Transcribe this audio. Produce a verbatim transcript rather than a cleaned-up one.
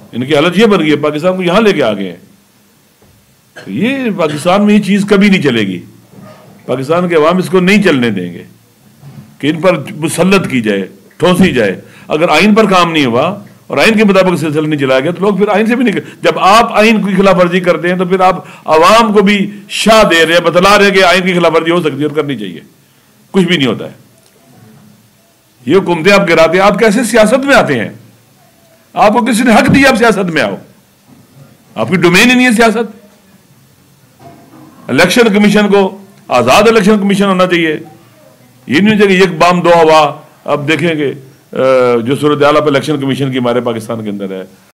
इनकी हालत ये बन गई है, पाकिस्तान को यहां लेके आ गए हैं। तो ये पाकिस्तान में ये चीज कभी नहीं चलेगी, पाकिस्तान के अवाम इसको नहीं चलने देंगे कि इन पर मुसल्लत की जाए, ठोसी जाए। अगर आइन पर काम नहीं हुआ और आइन के मुताबिक सिलसिला नहीं चलाया गया तो लोग फिर आइन से भी नहीं। जब आप आइन की खिलाफ वर्जी करते हैं तो फिर आप अवाम को भी शाह दे रहे हैं, बतला रहे हैं कि आइन की खिलाफ वर्जी हो सकती है और करनी चाहिए। कुछ भी नहीं होता है। ये हुकूमतें आप गिराते हैं, आप कैसे सियासत में आते हैं? आपको किसी ने हक दिया आप सियासत में आओ? आपकी डोमेन ही नहीं है सियासत। इलेक्शन कमीशन को आजाद इलेक्शन कमीशन होना चाहिए। ये नहीं चाहिए एक बाम दो हवा। अब देखेंगे जो सूरत हाल इलेक्शन कमीशन की हमारे पाकिस्तान के अंदर है।